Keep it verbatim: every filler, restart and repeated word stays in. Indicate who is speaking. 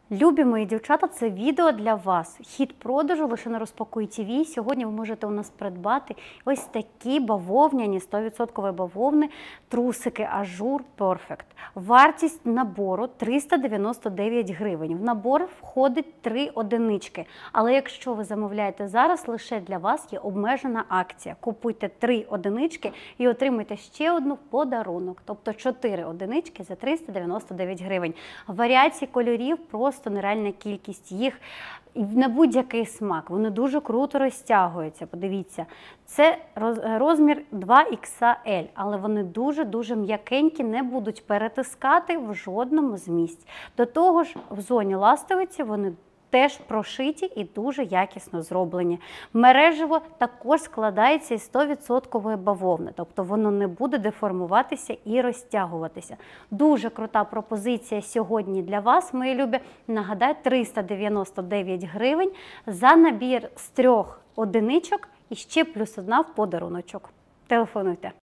Speaker 1: Любі мої дівчата, це відео для вас. Хід продажу лише на Розпакуй ТВ. Сьогодні ви можете у нас придбати ось такі бавовняні, сто відсотків бавовни, трусики Ажур Perfect. Вартість набору триста дев'яносто дев'ять гривень. В набор входить три одинички. Але якщо ви замовляєте зараз, лише для вас є обмежена акція. Купуйте три одинички і отримайте ще одну в подарунок. Тобто чотири одинички за триста дев'яносто дев'ять гривень. Варіацій кольорів просто Просто нереальна кількість їх на будь-який смак. Вони дуже круто розтягуються, подивіться. Це розмір два ікс ель, але вони дуже-дуже м'якенькі, не будуть перетискати в жодному з місць. До того ж, в зоні ластовиці вони теж прошиті і дуже якісно зроблені. Мережево також складається із сто відсотків бавовни, тобто воно не буде деформуватися і розтягуватися. Дуже крута пропозиція сьогодні для вас, мої любі. Нагадаю, триста дев'яносто дев'ять гривень за набір з трьох одиничок і ще плюс одна в подаруночок. Телефонуйте.